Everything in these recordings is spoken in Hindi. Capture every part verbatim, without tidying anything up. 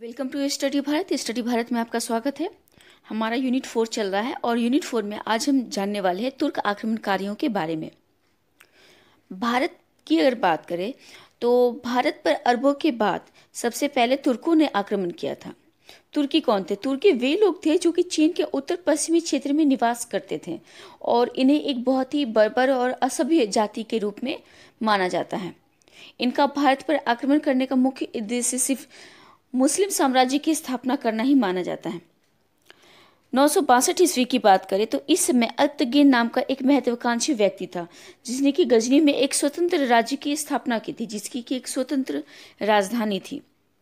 Welcome to study Bharat. Study Bharat में आपका स्वागत है। हमारा यूनिट फोर चल रहा है और यूनिट फोर में आज हम जानने वाले हैं तुर्क आक्रमणकारियों के बारे में। भारत की अगर बात करें तो भारत पर अरबों के बाद सबसे पहले तुर्कों ने आक्रमण किया था। तुर्की कौन थे? तुर्की वे लोग थे जो कि चीन के उत्तर पश्चिमी क्षेत्र में निवास करते थे और इन्हें एक बहुत ही बर्बर और असभ्य जाति के रूप में माना जाता है। इनका भारत पर आक्रमण करने का मुख्य उद्देश्य सिर्फ मुस्लिम साम्राज्य की स्थापना करना ही माना जाता है। नौ सौ बासठ ईस्वी की बात करें तो इस समय अल्पतगीन नाम का एक महत्वाकांक्षी व्यक्ति था जिसने कि गजनी में एक स्वतंत्र राज्य की स्थापना की थी, जिसकी की एक स्वतंत्र राजधानी थी।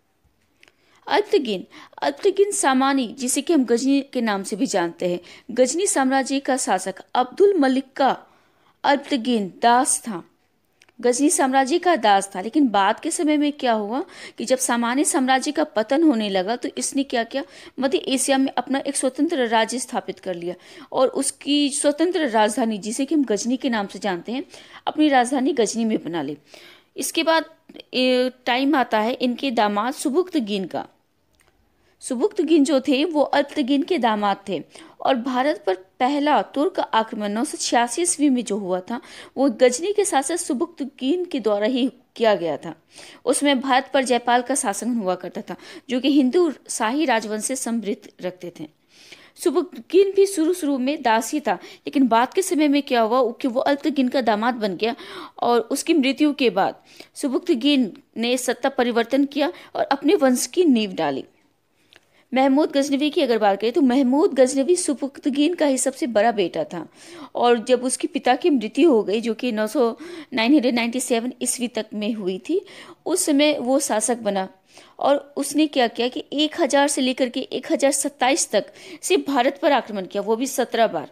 अल्पतगीन अल्पतगीन सामानी, जिसे कि हम गजनी के नाम से भी जानते हैं, गजनी साम्राज्य का शासक अब्दुल मलिक का अल्पतगीन दास था, गजनी साम्राज्य का दास था। लेकिन बाद के समय में क्या हुआ कि जब सामान्य साम्राज्य का पतन होने लगा तो इसने क्या किया, मध्य एशिया में अपना एक स्वतंत्र राज्य स्थापित कर लिया और उसकी स्वतंत्र राजधानी, जिसे कि हम गजनी के नाम से जानते हैं, अपनी राजधानी गजनी में बना ली। इसके बाद टाइम आता है इनके दामाद सुबुक्तगीन का। सुबुक्तगीन जो थे वो अल्पतगीन के दामाद थे और भारत पर पहला तुर्क आक्रमण नौ सौ छियासी ईस्वी में जो हुआ था वो गजनी के शासक सुबुक्तगीन के द्वारा ही किया गया था। उसमें भारत पर जयपाल का शासन हुआ करता था जो कि हिंदू शाही राजवंश से समृद्ध रखते थे। सुबुक्तगीन भी शुरू शुरू में दासी था, लेकिन बाद के समय में क्या हुआ कि वो अल्पतगीन का दामाद बन गया और उसकी मृत्यु के बाद सुबुक्तगीन ने सत्ता परिवर्तन किया और अपने वंश की नींव डाली। महमूद गजनवी की अगर बात करें तो महमूद गजनवी सुबुक्तगीन का ही सबसे बड़ा बेटा था और जब उसके पिता की मृत्यु हो गई जो कि नौ सौ सत्तानवे ईस्वी तक में हुई थी, उस समय वो शासक बना और उसने क्या किया कि एक हजार से लेकर के एक हजार सत्ताईस तक सिर्फ भारत पर आक्रमण किया, वो भी सत्रह बार।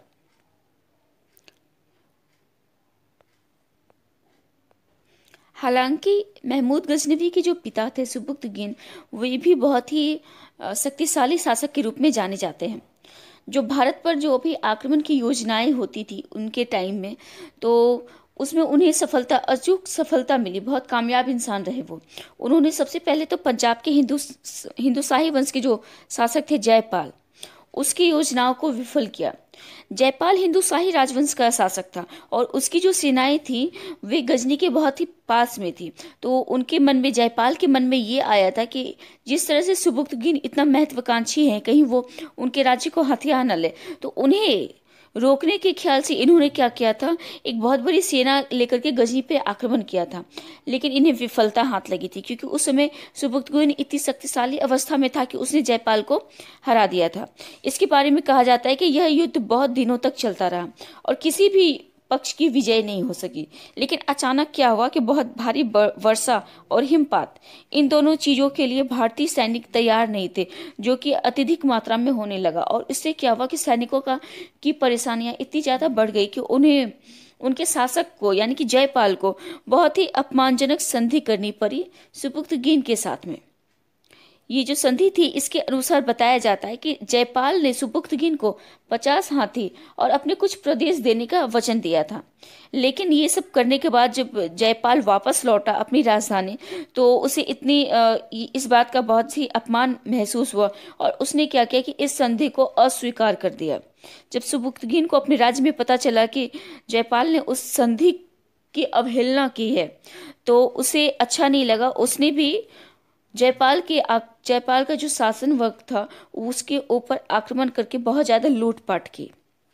हालांकि महमूद गजनवी के जो पिता थे सुबुक्तगीन, वे भी बहुत ही शक्तिशाली शासक के रूप में जाने जाते हैं। जो भारत पर जो भी आक्रमण की योजनाएं होती थी उनके टाइम में, तो उसमें उन्हें सफलता अचूक सफलता मिली, बहुत कामयाब इंसान रहे वो। उन्होंने सबसे पहले तो पंजाब के हिंदू हिंदू शाही वंश के जो शासक थे जयपाल, उसकी योजनाओं को विफल किया। जयपाल हिंदू शाही राजवंश का शासक था और उसकी जो सेनाएं थी वे गजनी के बहुत ही पास में थी। तो उनके मन में, जयपाल के मन में ये आया था कि जिस तरह से सुबुक्तगीन इतना महत्वाकांक्षी है, कहीं वो उनके राज्य को हथिया न ले, तो उन्हें रोकने के ख्याल से इन्होंने क्या किया था, एक बहुत बड़ी सेना लेकर के गजनी पे आक्रमण किया था। लेकिन इन्हें विफलता हाथ लगी थी क्योंकि उस समय सुबुक्तगीन इतनी शक्तिशाली अवस्था में था कि उसने जयपाल को हरा दिया था। इसके बारे में कहा जाता है कि यह युद्ध बहुत दिनों तक चलता रहा और किसी भी पक्ष की विजय नहीं हो सकी। लेकिन अचानक क्या हुआ कि बहुत भारी वर्षा और हिमपात, इन दोनों चीजों के लिए भारतीय सैनिक तैयार नहीं थे, जो कि अत्यधिक मात्रा में होने लगा और इससे क्या हुआ कि सैनिकों का की परेशानियां इतनी ज्यादा बढ़ गई कि उन्हें उनके शासक को यानी कि जयपाल को बहुत ही अपमानजनक संधि करनी पड़ी सुबुक्तगीन के साथ में। ये जो संधि थी इसके अनुसार बताया जाता है कि जयपाल ने सुबुक्तगीन को पचास हाथी और अपने कुछ प्रदेश देने का वचन दिया था। लेकिन ये सब करने के बाद जब जयपाल वापस लौटा अपनी राजधानी तो उसे इतनी इस बात का बहुत ही अपमान महसूस हुआ और उसने क्या किया कि इस संधि को अस्वीकार कर दिया। जब सुबुक्तगीन को अपने राज्य में पता चला कि जयपाल ने उस संधि की अवहेलना की है तो उसे अच्छा नहीं लगा। उसने भी जयपाल के जयपाल का जो शासन वक्त था उसके ऊपर आक्रमण करके बहुत ज्यादा लूटपाट की।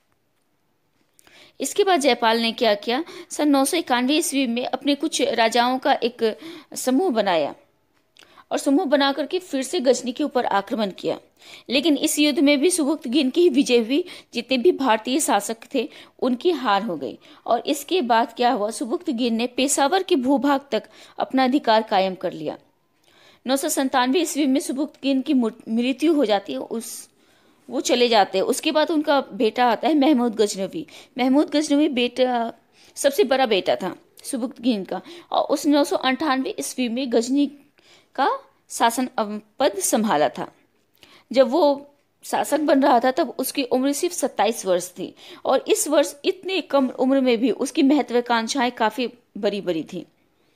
इसके बाद जयपाल ने क्या किया, सन नौ सौ इक्यानवे ईस्वी में अपने कुछ राजाओं का एक समूह बनाया और समूह बना करके फिर से गजनी के ऊपर आक्रमण किया। लेकिन इस युद्ध में भी सुबुक्तगीन की ही विजय हुई, जितने भी भारतीय शासक थे उनकी हार हो गई। और इसके बाद क्या हुआ, सुबुक्तगीन ने पेशावर के भूभाग तक अपना अधिकार कायम कर लिया। नौ सौ संतानवे ईस्वी में सुबुक्तगीन की मृत्यु हो जाती है, उस वो चले जाते हैं। उसके बाद उनका बेटा आता है महमूद गजनवी। महमूद गजनवी बेटा सबसे बड़ा बेटा था सुबुक्तगीन का और उसने नौ सौ अंठानवे ईस्वी में गजनी का शासन पद संभाला था। जब वो शासक बन रहा था तब उसकी उम्र सिर्फ सत्ताईस वर्ष थी और इस वर्ष इतने कम उम्र में भी उसकी महत्वाकांक्षाएं काफी बड़ी बड़ी थी।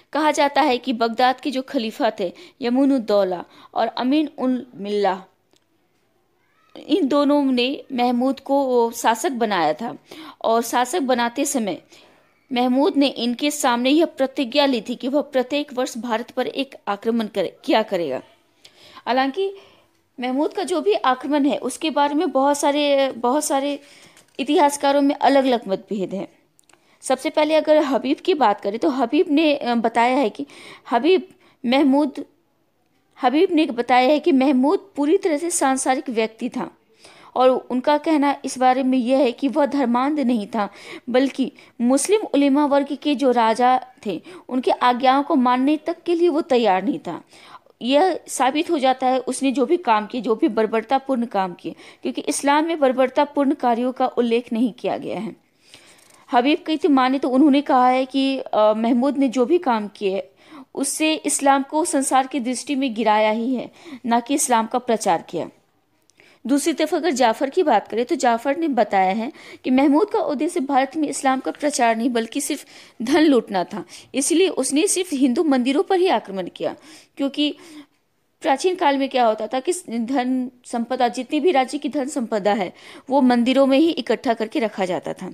कहा जाता है कि बगदाद के जो खलीफा थे यमूनुद्दौला और अमीन उल मिल्ला, इन दोनों ने महमूद को शासक बनाया था। और शासक बनाते समय महमूद ने इनके सामने यह प्रतिज्ञा ली थी कि वह प्रत्येक वर्ष भारत पर एक आक्रमण करे किया करेगा। हालांकि महमूद का जो भी आक्रमण है उसके बारे में बहुत सारे बहुत सारे इतिहासकारों में अलग अलग मतभेद हैं। सबसे पहले अगर हबीब की बात करें तो हबीब ने बताया है कि हबीब महमूद हबीब ने बताया है कि महमूद पूरी तरह से सांसारिक व्यक्ति था, और उनका कहना इस बारे में यह है कि वह धर्मांध नहीं था, बल्कि मुस्लिम उलेमा वर्ग के जो राजा थे उनके आज्ञाओं को मानने तक के लिए वो तैयार नहीं था। यह साबित हो जाता है उसने जो भी काम किए, जो भी बर्बरतापूर्ण काम किए, क्योंकि इस्लाम में बर्बरतापूर्ण कार्यों का उल्लेख नहीं किया गया है। हबीब की माने तो उन्होंने कहा है कि महमूद ने जो भी काम किए उससे इस्लाम को संसार की दृष्टि में गिराया ही है, ना कि इस्लाम का प्रचार किया। दूसरी तरफ अगर जाफर की बात करें तो जाफर ने बताया है कि महमूद का उद्देश्य भारत में इस्लाम का प्रचार नहीं बल्कि सिर्फ धन लूटना था, इसलिए उसने सिर्फ हिंदू मंदिरों पर ही आक्रमण किया। क्योंकि प्राचीन काल में क्या होता था कि धन संपदा, जितनी भी राज्य की धन संपदा है वो मंदिरों में ही इकट्ठा करके रखा जाता था।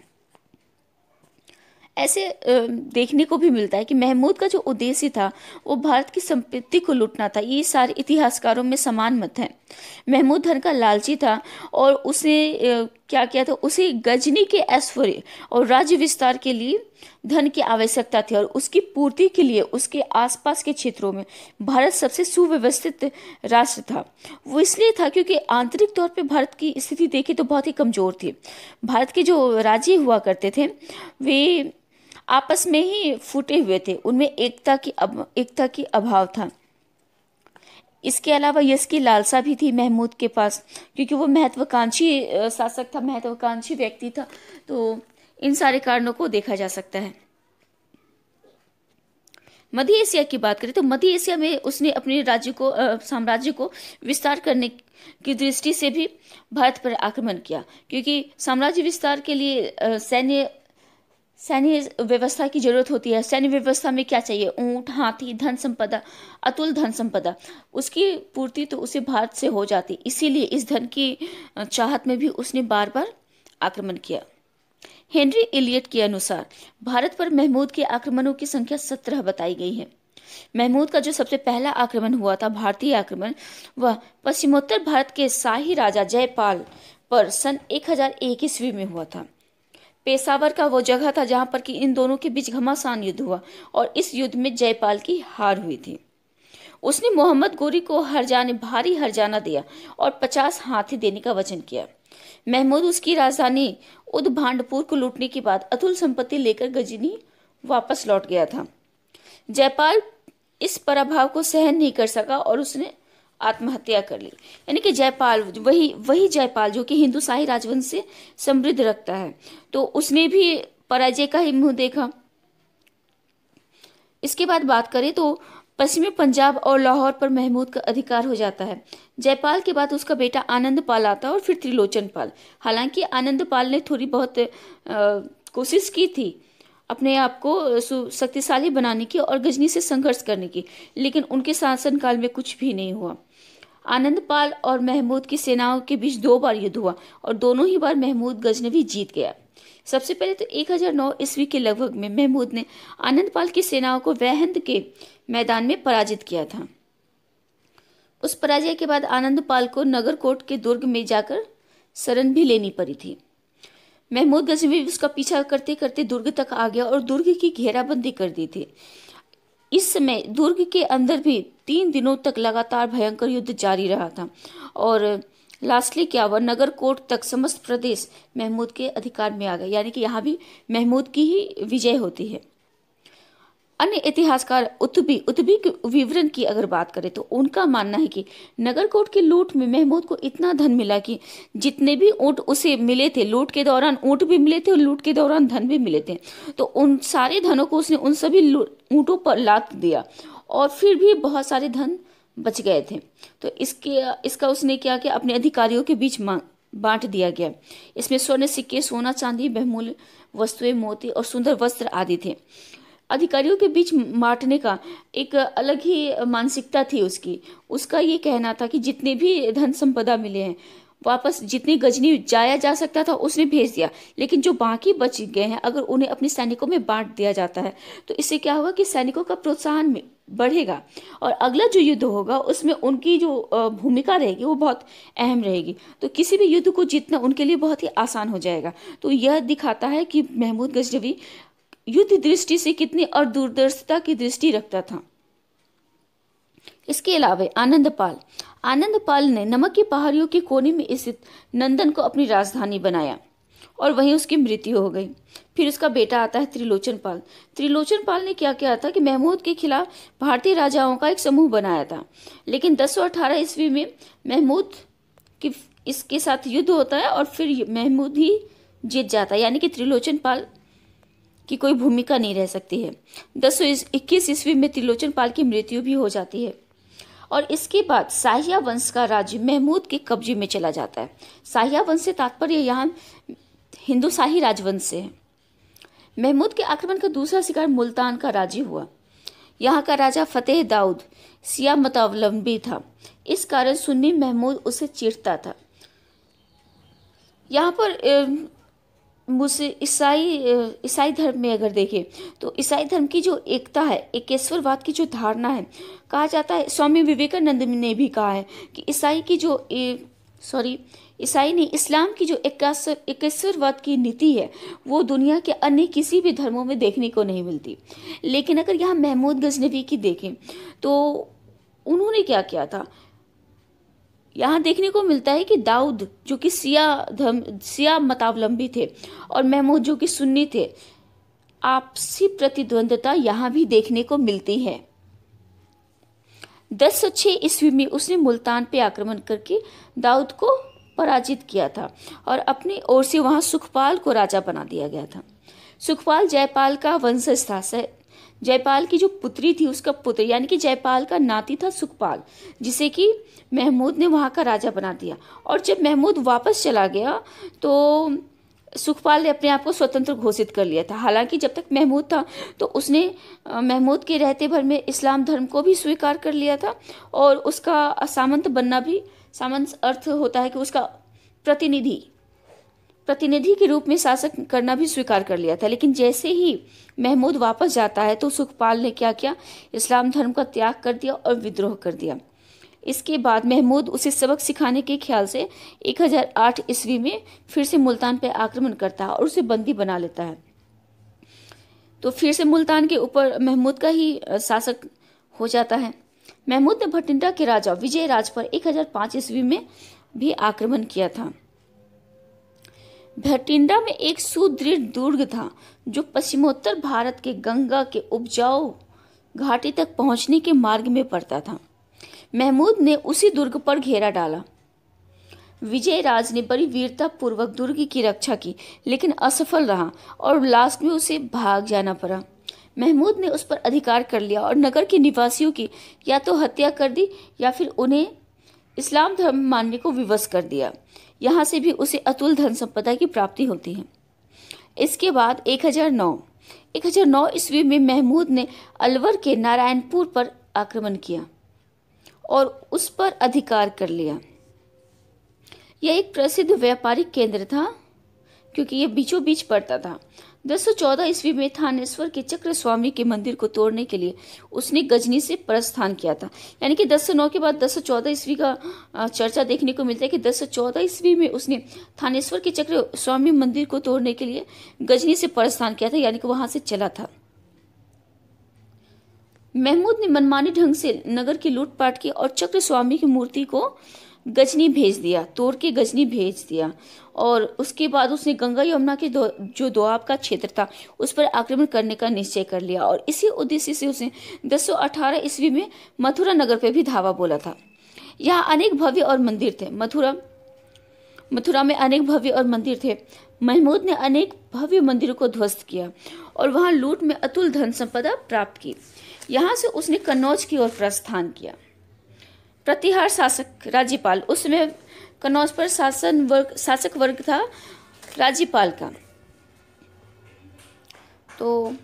ऐसे देखने को भी मिलता है कि महमूद का जो उद्देश्य था वो भारत की संपत्ति को लूटना था। ये सारे इतिहासकारों में समान मत है। महमूद धन का लालची था और उसने क्या किया था, उसे गजनी के ऐश्वर्य और राज्य विस्तार के लिए धन की आवश्यकता थी, और उसकी पूर्ति के लिए उसके आसपास के क्षेत्रों में भारत सबसे सुव्यवस्थित राष्ट्र था। वो इसलिए था क्योंकि आंतरिक तौर पे भारत की स्थिति देखी तो बहुत ही कमजोर थी। भारत के जो राज्य हुआ करते थे वे आपस में ही फूटे हुए थे, उनमें एकता की अब एकता की अभाव था। इसके अलावा यश की लालसा भी थी महमूद के पास, क्योंकि वो महत्वाकांक्षी शासक था, महत्वाकांक्षी व्यक्ति था। तो इन सारे कारणों को देखा जा सकता है। मध्य एशिया की बात करें तो मध्य एशिया में उसने अपने राज्य को साम्राज्य को विस्तार करने की दृष्टि से भी भारत पर आक्रमण किया, क्योंकि साम्राज्य विस्तार के लिए सैन्य सैन्य व्यवस्था की जरूरत होती है। सैन्य व्यवस्था में क्या चाहिए? ऊंट, हाथी, धन संपदा, अतुल धन संपदा, उसकी पूर्ति तो उसे भारत से हो जाती। इसीलिए इस धन की चाहत में भी उसने बार बार आक्रमण किया। हेनरी इलियट के अनुसार भारत पर महमूद के आक्रमणों की संख्या सत्रह बताई गई है। महमूद का जो सबसे पहला आक्रमण हुआ था, भारतीय आक्रमण, वह पश्चिमोत्तर भारत के शाही राजा जयपाल पर सन एक हजार एक ईस्वी में हुआ था। पेशावर का वो जगह था जहां पर कि इन दोनों के बीच घमासान युद्ध हुआ, और इस युद्ध में जयपाल की हार हुई थी। उसने मोहम्मद गोरी को हरजाने भारी हरजाना दिया और पचास हाथी देने का वचन किया। महमूद उसकी राजधानी उदभांडपुर को लूटने के बाद अतुल संपत्ति लेकर गजनी वापस लौट गया था। जयपाल इस पराभव को सहन नहीं कर सका और उसने आत्महत्या कर ली। यानी कि जयपाल, वही वही जयपाल जो कि हिंदू शाही राजवंश से समृद्ध रखता है, तो उसने भी पराजय का ही मुंह देखा। इसके बाद बात करें तो पश्चिमी पंजाब और लाहौर पर महमूद का अधिकार हो जाता है। जयपाल के बाद उसका बेटा आनंद पाल आता है और फिर त्रिलोचन पाल। हालांकि आनंद पाल ने थोड़ी बहुत आ, कोशिश की थी अपने आप को शक्तिशाली बनाने की और गजनी से संघर्ष करने की, लेकिन उनके शासनकाल में कुछ भी नहीं हुआ। आनंद पाल और महमूद की सेनाओं के बीच दो बार युद्ध हुआ और दोनों ही बार महमूद गजनवी जीत गया। सबसे पहले तो एक हजार नौ ईस्वी के लगभग में महमूद ने आनंद पाल की सेनाओं को वहंद के मैदान में पराजित किया था। उस पराजय के बाद आनंद पाल को नगरकोट के दुर्ग में जाकर शरण भी लेनी पड़ी थी। महमूद गजनवी उसका पीछा करते करते दुर्ग तक आ गया और दुर्ग की घेराबंदी कर दी थी। इस समय दुर्ग के अंदर भी तीन दिनों तक लगातार भयंकर युद्ध जारी रहा था और लास्टली क्या हुआ, नगरकोट तक समस्त प्रदेश महमूद के अधिकार में आ गए। यानी कि यहाँ भी महमूद की ही विजय होती है। अन्य इतिहासकार उतबी उतबी के विवरण की अगर बात करें तो उनका मानना है कि नगरकोट की लूट में महमूद को इतना धन मिला कि जितने भी ऊंट उसे मिले थे, लूट के दौरान ऊंट भी मिले थे और लूट के दौरान धन भी मिले थे, तो उन सारे धनों को उसने उन सभी ऊंटों पर लाद दिया और फिर भी बहुत सारे धन बच गए थे। तो इसके इसका उसने क्या किया, अपने अधिकारियों के बीच बांट दिया गया। इसमें स्वर्ण सिक्के, सोना चांदी, बहुमूल्य वस्तुएं, मोती और सुंदर वस्त्र आदि थे। अधिकारियों के बीच बांटने का एक अलग ही मानसिकता थी उसकी। उसका ये कहना था कि जितने भी धन संपदा मिले हैं वापस जितनी गजनी जाया जा सकता था उसने भेज दिया, लेकिन जो बाकी बच गए हैं अगर उन्हें अपने सैनिकों में बांट दिया जाता है तो इससे क्या होगा कि सैनिकों का प्रोत्साहन में बढ़ेगा और अगला जो युद्ध होगा उसमें उनकी जो अ, भूमिका रहेगी वो बहुत अहम रहेगी। तो किसी भी युद्ध को जीतना उनके लिए बहुत ही आसान हो जाएगा। तो यह दिखाता है कि महमूद गजनवी युद्ध दृष्टि से कितनी और दूरदर्शिता की दृष्टि रखता था। इसके अलावा आनंदपाल आनंदपाल ने नमक की पहाड़ियों के कोने में स्थित नंदन को अपनी राजधानी बनाया और वहीं उसकी मृत्यु हो गई। फिर उसका बेटा आता है त्रिलोचन पाल। त्रिलोचन पाल ने क्या किया था कि महमूद के खिलाफ भारतीय राजाओं का एक समूह बनाया था, लेकिन दस सौ अठारह ईस्वी में महमूद की इसके साथ युद्ध होता है और फिर महमूद ही जीत जाता है, यानी कि त्रिलोचन पाल की कोई भूमिका नहीं रह सकती है। दस सौ इक्कीस ईस्वी में त्रिलोचन पाल की मृत्यु भी हो जाती है और इसके बाद शाहिया वंश का राज्य महमूद के कब्जे में चला जाता है। शाहिया वंश से तात्पर्य यहाँ हिंदू शाही राजवंश से है। महमूद के आक्रमण का दूसरा शिकार मुल्तान का राज्य हुआ। यहाँ का राजा फतेह दाऊद शिया मतावलंबी था, इस कारण सुन्नी महमूद उसे चिढ़ता था। यहाँ पर मुझसे ईसाई ईसाई धर्म में अगर देखें तो ईसाई धर्म की जो एकता है, एकेश्वरवाद की जो धारणा है, कहा जाता है स्वामी विवेकानंद ने भी कहा है कि ईसाई की जो सॉरी ईसाई ने इस्लाम की जो एकेश्वरवाद की नीति है वो दुनिया के अन्य किसी भी धर्मों में देखने को नहीं मिलती। लेकिन अगर यहाँ महमूद गजनवी की देखें तो उन्होंने क्या किया था, यहाँ देखने को मिलता है कि दाऊद जो कि सिया धर्म सिया मतावलंबी थे और महमूद जो कि सुन्नी थे, आपसी प्रतिद्वंदता यहाँ भी देखने को मिलती है। दस सौ छह ईस्वी में उसने मुल्तान पे आक्रमण करके दाऊद को पराजित किया था और अपनी ओर से वहां सुखपाल को राजा बना दिया गया था। सुखपाल जयपाल का वंशज था। जयपाल की जो पुत्री थी उसका पुत्र यानी कि जयपाल का नाती था सुखपाल, जिसे कि महमूद ने वहां का राजा बना दिया। और जब महमूद वापस चला गया तो सुखपाल ने अपने आप को स्वतंत्र घोषित कर लिया था। हालांकि जब तक महमूद था तो उसने महमूद के रहते भर में इस्लाम धर्म को भी स्वीकार कर लिया था और उसका सामंत बनना भी, सामंत अर्थ होता है कि उसका प्रतिनिधि प्रतिनिधि के रूप में शासक करना भी स्वीकार कर लिया था। लेकिन जैसे ही महमूद वापस जाता है तो सुखपाल ने क्या किया, इस्लाम धर्म का त्याग कर दिया और विद्रोह कर दिया। इसके बाद महमूद उसे सबक सिखाने के ख्याल से एक हज़ार आठ ईस्वी में फिर से मुल्तान पर आक्रमण करता है और उसे बंदी बना लेता है। तो फिर से मुल्तान के ऊपर महमूद का ही शासक हो जाता है। महमूद ने भटिंडा के राजा विजय राज पर एक हज़ार पाँच ईस्वी में भी आक्रमण किया था। भटिंडा में एक सुदृढ़ दुर्ग था जो पश्चिमोत्तर भारत के गंगा के उपजाऊ घाटी तक पहुंचने के मार्ग में पड़ता था। महमूद ने उसी दुर्ग पर घेरा डाला। विजयराज ने बड़ी वीरता पूर्वक दुर्ग की रक्षा की, लेकिन असफल रहा और लास्ट में उसे भाग जाना पड़ा। महमूद ने उस पर अधिकार कर लिया और नगर के निवासियों की या तो हत्या कर दी या फिर उन्हें इस्लाम धर्म मानने को विवश कर दिया। यहाँ से भी उसे अतुल धन संपदा की प्राप्ति होती है। इसके बाद एक हज़ार नौ एक हज़ार नौ ईस्वी में महमूद ने अलवर के नारायणपुर पर आक्रमण किया और उस पर अधिकार कर लिया। यह एक प्रसिद्ध व्यापारिक केंद्र था क्योंकि यह बीचों बीच पड़ता था। दस सौ चौदह ईस्वी में थानेश्वर के चक्र स्वामी के मंदिर को तोड़ने के लिए उसने गजनी से प्रस्थान किया था। यानी कि दस सौ नौ के बाद दस सौ चौदह ईस्वी का चर्चा देखने को मिलता है कि दस सौ चौदह ईस्वी में उसने थानेश्वर के चक्र स्वामी मंदिर को तोड़ने के लिए गजनी से प्रस्थान किया था, यानी कि वहां से चला था। महमूद ने मनमानी ढंग से नगर की लूटपाट की और चक्र स्वामी की मूर्ति को गजनी भेज दिया, तोड़ के गजनी भेज दिया। और उसके बाद उसने गंगा यमुना के दो, जो दोआब का क्षेत्र था उस पर आक्रमण करने का निश्चय कर लिया और इसी उद्देश्य से उसने दस सौ अठारह ईस्वी में मथुरा नगर पर भी धावा बोला था। यहाँ अनेक भव्य और मंदिर थे। मथुरा मथुरा में अनेक भव्य और मंदिर थे। महमूद ने अनेक भव्य मंदिरों को ध्वस्त किया और वहां लूट में अतुल धन संपदा प्राप्त की। यहाँ से उसने कन्नौज की ओर प्रस्थान किया। प्रतिहार शासक राज्यपाल, उस समय कन्नौज पर शासन वर्ग शासक वर्ग था राज्यपाल का। तो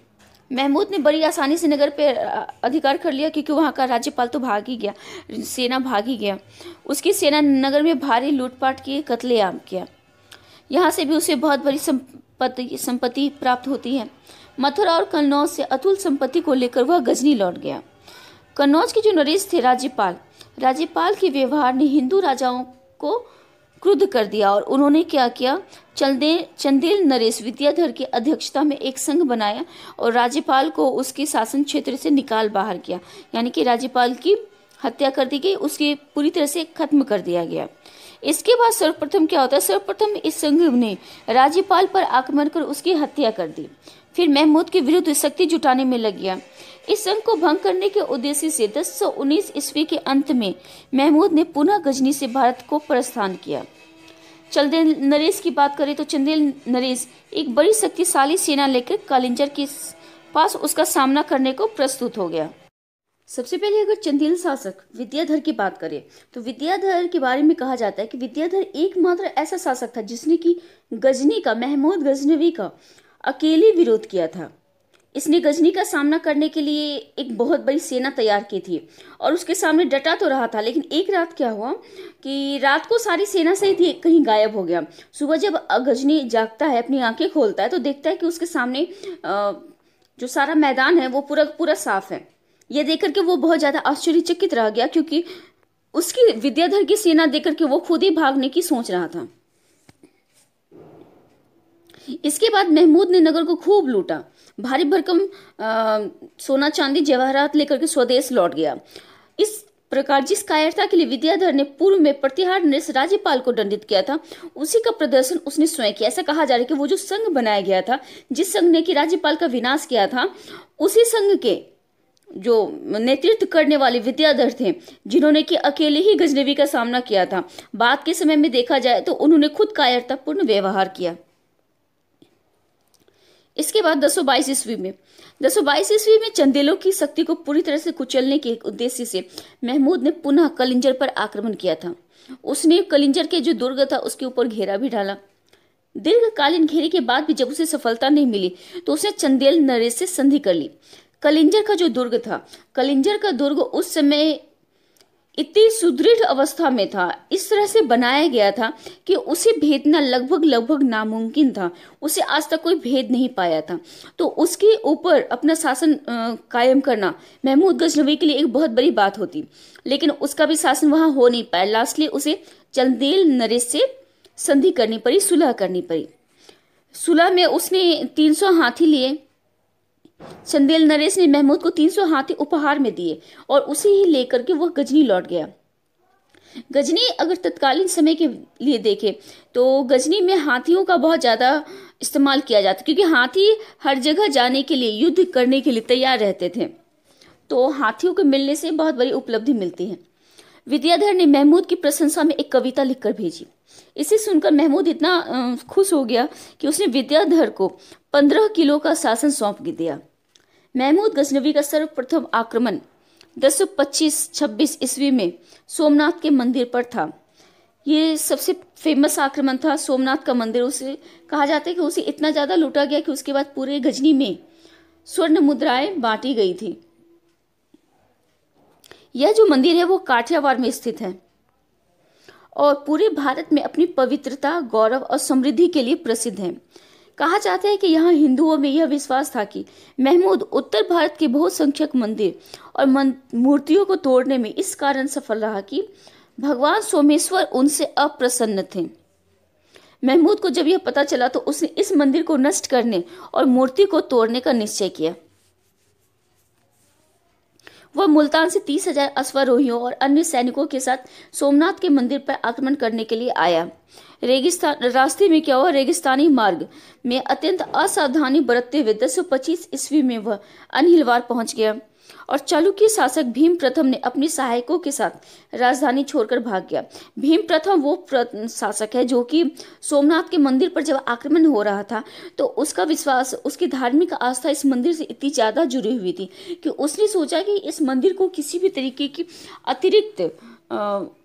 महमूद ने बड़ी आसानी से नगर पे अधिकार कर लिया, क्योंकि वहाँ का राज्यपाल तो भाग ही गया, सेना भाग ही गया। उसकी सेना नगर में भारी लूटपाट की, कत्लेआम किया। यहाँ से भी उसे बहुत बड़ी संपत्ति संपत्ति प्राप्त होती है। मथुरा और कन्नौज से अतुल संपत्ति को लेकर वह गजनी लौट गया। कन्नौज के जो नरेश थे राज्यपाल राज्यपाल के व्यवहार ने हिंदू राजाओं को क्रुद्ध कर दिया, और उन्होंने क्या किया, चंदेल चंदेल नरेश विद्याधर की अध्यक्षता में एक संघ बनाया और राज्यपाल को उसके शासन क्षेत्र से निकाल बाहर किया। यानी कि राज्यपाल की हत्या कर दी गई, उसके पूरी तरह से खत्म कर दिया गया। इसके बाद सर्वप्रथम क्या होता है, सर्वप्रथम इस संघ ने राज्यपाल पर आक्रमण कर उसकी हत्या कर दी। फिर महमूद के विरुद्ध शक्ति जुटाने में लग गया। इस संघ को भंग करने के उद्देश्य से दस सौ उन्नीस ईस्वी के अंत में महमूद ने पुनः गजनी से भारत को प्रस्थान किया। चंदेल नरेश की बात करें तो चंदेल नरेश एक बड़ी शक्तिशाली सेना लेकर कालिंजर के पास उसका सामना करने को प्रस्तुत हो गया। सबसे पहले अगर चंदेल शासक विद्याधर की बात करें तो विद्याधर के बारे में कहा जाता है कि विद्याधर एकमात्र ऐसा शासक था जिसने कि गजनी का, महमूद गजनवी का अकेले विरोध किया था। इसने गजनी का सामना करने के लिए एक बहुत बड़ी सेना तैयार की थी और उसके सामने डटा तो रहा था, लेकिन एक रात क्या हुआ कि रात को सारी सेना सहित कहीं गायब हो गया। सुबह जब गजनी जागता है, अपनी आंखें खोलता है, तो देखता है कि उसके सामने जो सारा मैदान है वो पूरा पूरा साफ है। यह देखकर के वो बहुत ज्यादा आश्चर्यचकित रह गया, क्योंकि उसकी विद्याधर की सेना देखकर के वो खुद ही भागने की सोच रहा था। इसके बाद महमूद ने नगर को खूब लूटा, भारी भरकम सोना चांदी जवाहरात लेकर के स्वदेश लौट गया। इस प्रकार जिस कायरता के लिए विद्याधर ने पूर्व में प्रतिहार नरेश राज्यपाल को दंडित किया था, उसी का प्रदर्शन उसने स्वयं किया। ऐसा कहा जा रहा है कि वो जो संघ बनाया गया था, जिस संघ ने कि राज्यपाल का विनाश किया था, उसी संघ के जो नेतृत्व करने वाले विद्याधर थे, जिन्होंने कि अकेले ही गजनवी का सामना किया था। बाद के समय में देखा जाए तो उन्होंने खुद कायरतापूर्ण व्यवहार किया। इसके बाद दस सौ बाईस ईस्वी में दस सौ बाईस ईस्वी में चंदेलों की शक्ति को पूरी तरह से कुचलने के उद्देश्य से महमूद ने पुनः कलिंजर पर आक्रमण किया था। उसने कलिंजर के जो दुर्ग था उसके ऊपर घेरा भी डाला। दीर्घकालीन घेरे के बाद भी जब उसे सफलता नहीं मिली तो उसने चंदेल नरेश से संधि कर ली। कलिंजर का जो दुर्ग था, कलिंजर का दुर्ग उस समय इतनी सुदृढ़ अवस्था में था, इस तरह से बनाया गया था कि उसे भेदना लगभग लगभग नामुमकिन था। उसे आज तक कोई भेद नहीं पाया था। तो उसके ऊपर अपना शासन कायम करना महमूद गजनवी के लिए एक बहुत बड़ी बात होती, लेकिन उसका भी शासन वहां हो नहीं पाया। लास्टली उसे चंदेल नरेश से संधि करनी पड़ी, सुलह करनी पड़ी। सुलह में उसने तीन सौ हाथी लिए। चंदेल नरेश ने महमूद को तीन सौ हाथी उपहार में दिए और उसे ही लेकर के वह गजनी लौट गया। गजनी अगर तत्कालीन समय के लिए देखें तो गजनी में हाथियों का बहुत ज्यादा इस्तेमाल किया जाता, क्योंकि हाथी हर जगह जाने के लिए, युद्ध करने के लिए तैयार रहते थे। तो हाथियों के मिलने से बहुत बड़ी उपलब्धि मिलती है। विद्याधर ने महमूद की प्रशंसा में एक कविता लिखकर भेजी। इसे सुनकर महमूद इतना खुश हो गया कि उसने विद्याधर को पंद्रह किलो का शासन सौंप दिया। महमूद गजनवी का सर्वप्रथम आक्रमण दस सौ पच्चीस छब्बीस ईस्वी में सोमनाथ के मंदिर पर था। ये सबसे फेमस आक्रमण था सोमनाथ का मंदिर। उसे कहा जाता है कि उसे इतना ज्यादा लूटा गया कि उसके बाद पूरे गजनी में स्वर्ण मुद्राएं बांटी गई थी। यह जो मंदिर है वो काठियावाड़ में स्थित है और पूरे भारत में अपनी पवित्रता, गौरव और समृद्धि के लिए प्रसिद्ध है। कहा जाता है कि यहाँ हिंदुओं में यह विश्वास था कि महमूद उत्तर भारत के बहुसंख्यक मंदिर और मूर्तियों को तोड़ने में इस कारण सफल रहा कि भगवान सोमेश्वर उनसे अप्रसन्न थे। महमूद को जब यह पता चला तो उसने इस मंदिर को नष्ट करने और मूर्ति को तोड़ने का निश्चय किया। वह मुल्तान से तीस हजार अश्वारोहियों और अन्य सैनिकों के साथ सोमनाथ के मंदिर पर आक्रमण करने के लिए आया। रेगिस्तान रास्ते में क्या हुआ, रेगिस्तानी मार्ग में अत्यंत असावधानी बरतते हुए दस सौ पच्चीस ईस्वी में वह अनहिलवाड़ पहुंच गया और चालुक्य शासक भीम प्रथम ने अपने सहायकों के साथ राजधानी छोड़कर भाग गया। भीम प्रथम वो शासक है जो कि सोमनाथ के मंदिर पर जब आक्रमण हो रहा था तो उसका विश्वास, उसकी धार्मिक आस्था इस मंदिर से इतनी ज्यादा जुड़ी हुई थी कि उसने सोचा कि इस मंदिर को किसी भी तरीके की अतिरिक्त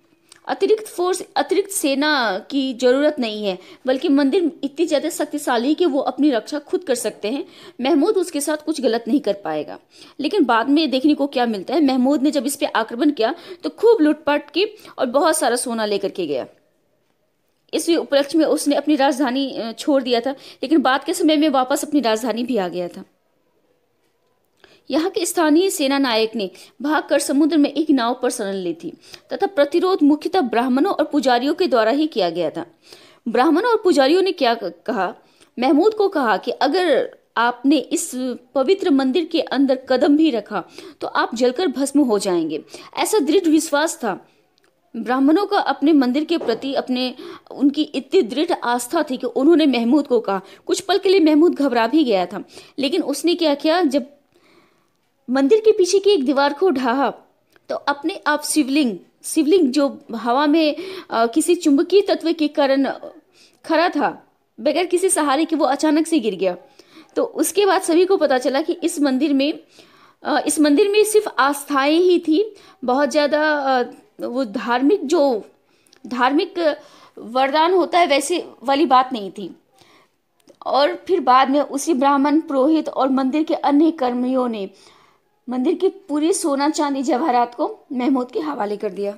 अतिरिक्त फोर्स, अतिरिक्त सेना की जरूरत नहीं है, बल्कि मंदिर इतनी ज्यादा शक्तिशाली है कि वो अपनी रक्षा खुद कर सकते हैं। महमूद उसके साथ कुछ गलत नहीं कर पाएगा। लेकिन बाद में देखने को क्या मिलता है, महमूद ने जब इस पे आक्रमण किया तो खूब लूटपाट की और बहुत सारा सोना लेकर के गया। इस उपलक्ष्य में उसने अपनी राजधानी छोड़ दिया था, लेकिन बाद के समय में वापस अपनी राजधानी भी आ गया था। यहाँ के स्थानीय सेना नायक ने भागकर समुद्र में एक नाव पर शरण ली थी तथा प्रतिरोध मुख्यतः ब्राह्मणों और पुजारियों के द्वारा ही किया गया था। ब्राह्मणों और पुजारियों ने क्या कहा, महमूद को कहा कि अगर आपने इस पवित्र मंदिर के अंदर कदम भी रखा तो आप जलकर भस्म हो जाएंगे। ऐसा दृढ़ विश्वास था ब्राह्मणों का अपने मंदिर के प्रति, अपने उनकी इतनी दृढ़ आस्था थी कि उन्होंने महमूद को कहा। कुछ पल के लिए महमूद घबरा भी गया था, लेकिन उसने क्या किया, जब मंदिर के पीछे की एक दीवार को ढहा तो अपने आप शिवलिंग शिवलिंग जो हवा में आ, किसी चुंबकीय तत्व के कारण खड़ा था, बगैर किसी सहारे के वो अचानक से गिर गया। तो उसके बाद सभी को पता चला कि इस मंदिर में आ, इस मंदिर में सिर्फ आस्थाएं ही थी, बहुत ज्यादा वो धार्मिक जो धार्मिक वरदान होता है वैसे वाली बात नहीं थी। और फिर बाद में उसी ब्राह्मण, पुरोहित और मंदिर के अन्य कर्मियों ने मंदिर की पूरी सोना चांदी जवाहरात को महमूद के हवाले कर दिया।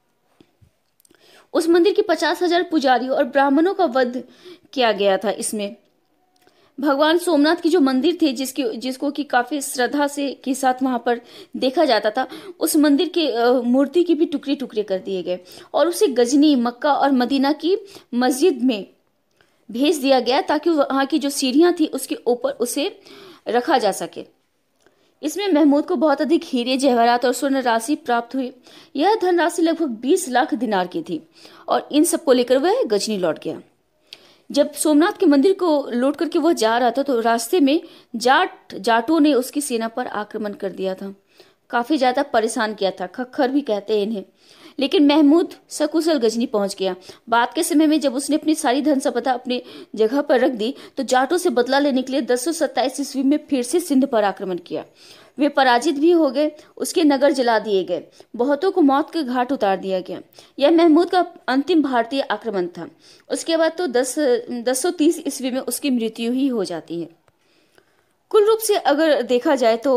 उस मंदिर के पचास हजार पुजारियों और ब्राह्मणों का वध किया गया था। इसमें भगवान सोमनाथ की जो मंदिर थे, जिसकी जिसको कि काफी श्रद्धा से के साथ वहां पर देखा जाता था, उस मंदिर के मूर्ति की भी टुकड़े टुकड़े कर दिए गए और उसे गजनी, मक्का और मदीना की मस्जिद में भेज दिया गया ताकि वहां की जो सीढ़ियां थी उसके ऊपर उसे रखा जा सके। इसमें महमूद को बहुत अधिक हीरे, जवाहरात और स्वर्ण राशि प्राप्त हुई। यह धनराशि लगभग बीस लाख दिनार की थी और इन सबको लेकर वह गजनी लौट गया। जब सोमनाथ के मंदिर को लौट करके वह जा रहा था तो रास्ते में जाट जाटों ने उसकी सेना पर आक्रमण कर दिया था, काफी ज्यादा परेशान किया था, खक्खर भी कहते हैं इन्हें। लेकिन महमूद सकुशल गजनी पहुंच गया। बाद के समय में जब उसने अपनी सारी धन संपदा अपने जगह पर रख दी तो जाटों से बदला लेने के लिए दस सौ सत्ताईस ईस्वी में फिर से सिंध पर आक्रमण किया। वे पराजित भी हो गए, उसके नगर जला दिए गए, बहुतों को मौत के घाट उतार दिया गया। यह महमूद का अंतिम भारतीय आक्रमण था। उसके बाद तो दस दस सौ तीस ईस्वी में उसकी मृत्यु ही हो जाती है। कुल रूप से अगर देखा जाए तो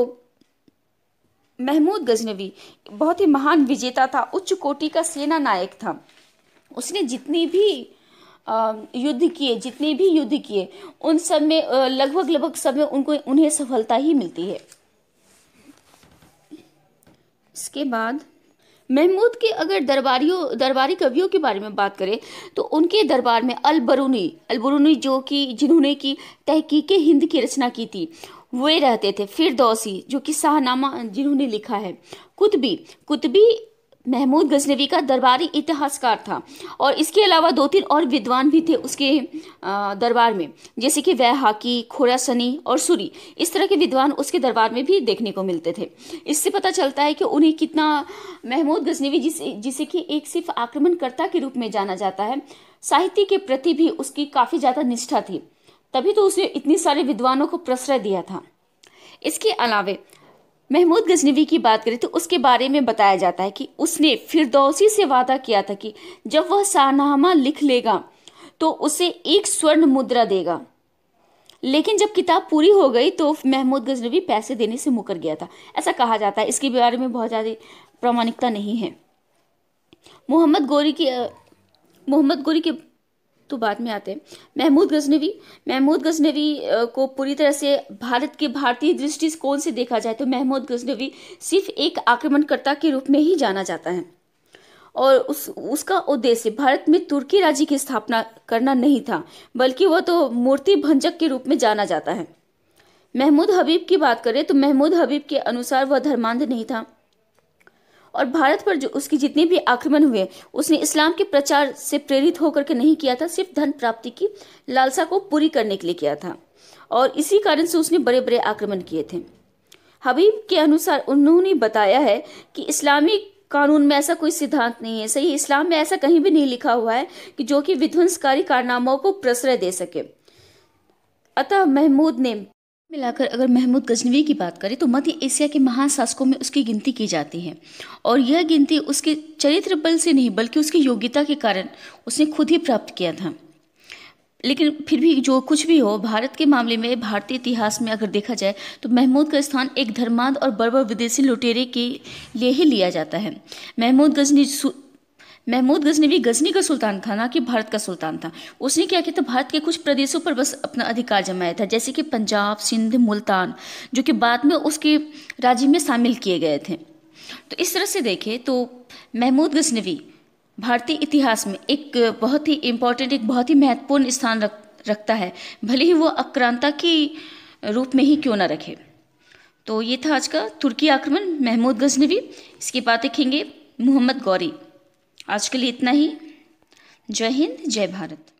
महमूद गजनवी बहुत ही महान विजेता था, उच्च कोटि का सेना नायक था। उसने जितनी भी युद्ध किए जितने भी युद्ध किए उन सब में लगभग लगभग सब में उनको उन्हें सफलता ही मिलती है। इसके बाद महमूद के अगर दरबारियों दरबारी कवियों के बारे में बात करें तो उनके दरबार में अल बरूनी अल बरूनी जो कि जिन्होंने की तहकीके हिंद की रचना की थी वे रहते थे। फिरदौसी जो कि शाहनामा जिन्होंने लिखा है। कुतबी कुतबी महमूद गजनवी का दरबारी इतिहासकार था और इसके अलावा दो तीन और विद्वान भी थे उसके दरबार में, जैसे कि वैहाकी, खोरासनी और सूरी। इस तरह के विद्वान उसके दरबार में भी देखने को मिलते थे। इससे पता चलता है कि उन्हें कितना महमूद गजनवी जिसे जिसे कि एक सिर्फ आक्रमणकर्ता के रूप में जाना जाता है, साहित्य के प्रति भी उसकी काफी ज्यादा निष्ठा थी, तभी तो उसने इतनी सारे विद्वानों को प्रश्रय दिया था। इसके अलावे महमूद गजनवी की बात करें तो उसके बारे में बताया जाता है कि उसने फिरदौसी से वादा किया था कि जब वह शाहनामा लिख लेगा तो उसे एक स्वर्ण मुद्रा देगा। लेकिन जब किताब पूरी हो गई तो महमूद गजनवी पैसे देने से मुकर गया था, ऐसा कहा जाता है। इसके बारे में बहुत ज्यादा प्रामाणिकता नहीं है। मोहम्मद गोरी की मोहम्मद गोरी के तो बाद में आते हैं। महमूद गजनवी महमूद गजनवी को पूरी तरह से भारत के भारतीय दृष्टिकोण से देखा जाए तो महमूद गजनवी सिर्फ एक आक्रमणकर्ता के रूप में ही जाना जाता है और उस उसका उद्देश्य भारत में तुर्की राज्य की स्थापना करना नहीं था, बल्कि वह तो मूर्ति भंजक के रूप में जाना जाता है। महमूद हबीब की बात करें तो महमूद हबीब के अनुसार वह धर्मांध नहीं था और भारत पर जो उसके जितने भी आक्रमण हुए उसने इस्लाम के प्रचार से प्रेरित होकर के नहीं किया था, सिर्फ धन प्राप्ति की लालसा को पूरी करने के लिए किया था और इसी कारण से उसने बड़े बड़े आक्रमण किए थे। हबीब के अनुसार उन्होंने बताया है कि इस्लामी कानून में ऐसा कोई सिद्धांत नहीं है, सही इस्लाम में ऐसा कहीं भी नहीं लिखा हुआ है कि जो कि विध्वंसकारी कारनामों को प्रश्रय दे सके। अतः महमूद ने मिलाकर अगर महमूद गजनवी की बात करें तो मध्य एशिया के महान शासकों में उसकी गिनती की जाती है, और यह गिनती उसके चरित्र बल से नहीं बल्कि उसकी योग्यता के कारण उसने खुद ही प्राप्त किया था। लेकिन फिर भी जो कुछ भी हो, भारत के मामले में, भारतीय इतिहास में अगर देखा जाए तो महमूद का स्थान एक धर्मांध और बर्बर विदेशी लुटेरे के लिए ही लिया जाता है। महमूद गजनी महमूद गजनवी गजनी का सुल्तान था, ना कि भारत का सुल्तान था। उसने क्या किया था, भारत के कुछ प्रदेशों पर बस अपना अधिकार जमाया था, जैसे कि पंजाब, सिंध, मुल्तान, जो कि बाद में उसके राज्य में शामिल किए गए थे। तो इस तरह से देखें तो महमूद गजनवी भारतीय इतिहास में एक बहुत ही इम्पोर्टेंट, एक बहुत ही महत्वपूर्ण स्थान रख रखता है, भले ही वो आक्रांता के रूप में ही क्यों ना रखे। तो ये था आज का तुर्की आक्रमण, महमूद गजनवी। इसकी बात देखेंगे मोहम्मद गौरी। आज के लिए इतना ही। जय हिंद, जय भारत।